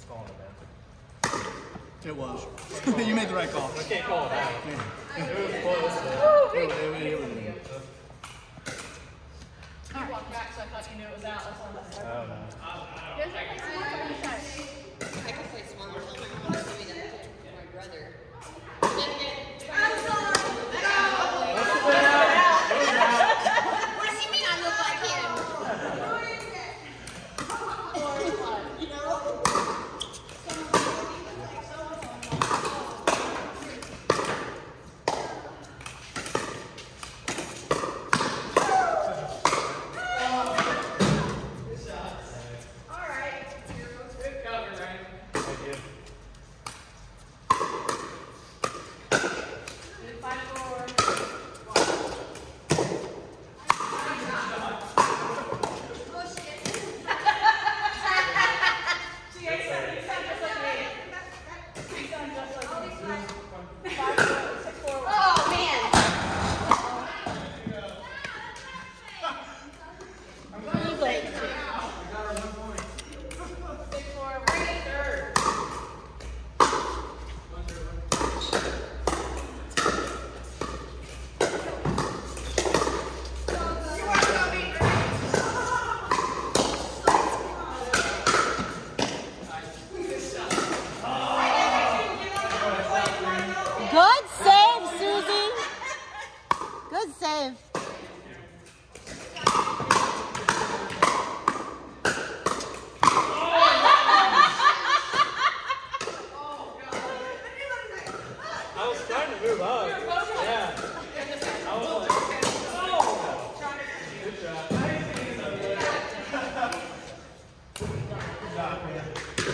It was. You made the right call. I can't call it out. Yeah. It was close. It was. I walked back, so I thought you knew it was out. That's all I said. I don't know. I can play small. I told my mom to give me that to my brother. And then again, what does he mean I look like him? You know? Good save, Susie. Good save. I was trying to move up. Yeah. I was like, oh! Good job. Good job, man.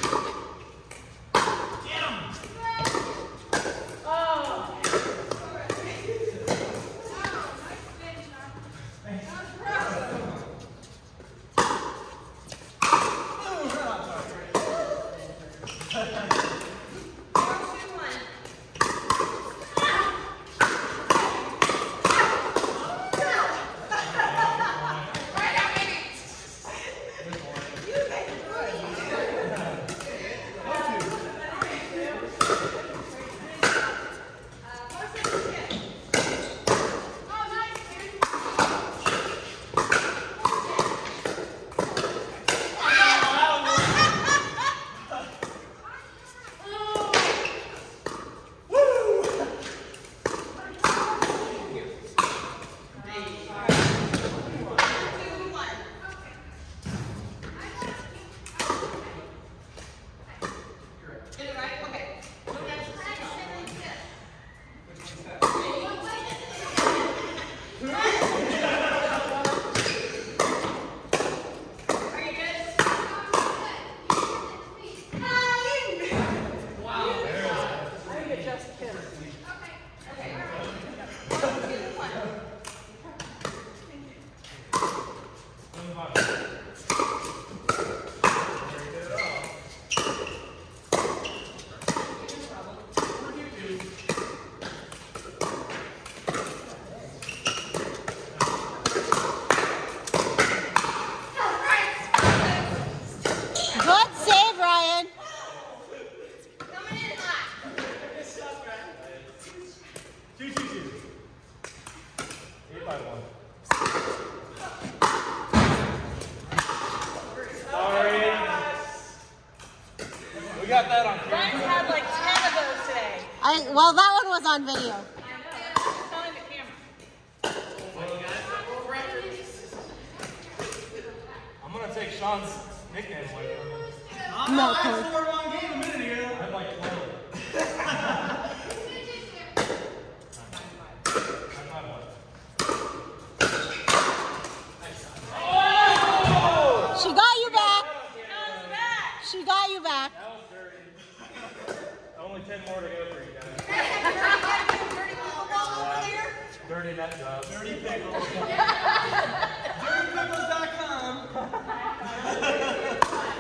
got that on camera. Brian's had like 10 of those today. Well, that one was on video. I know. It's telling the camera. I'm going to take Sean's nickname away from him. No, I Coach. scored one game a minute ago. I had like 12. She got you back. She got you back. That was dirty. Only 10 more to go for you guys. Dirty nut job. Dirty Pickle. DirtyPickles.com.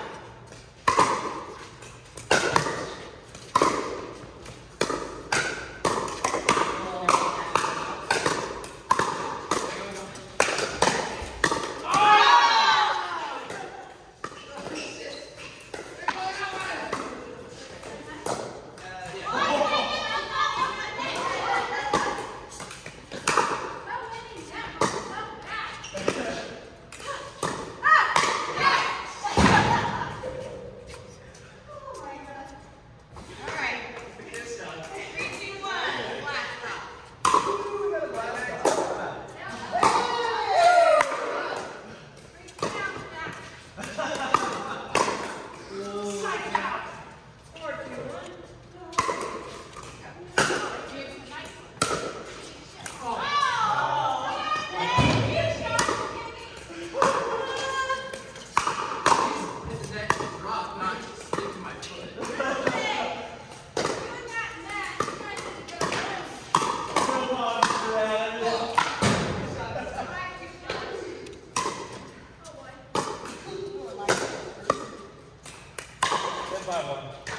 5-1.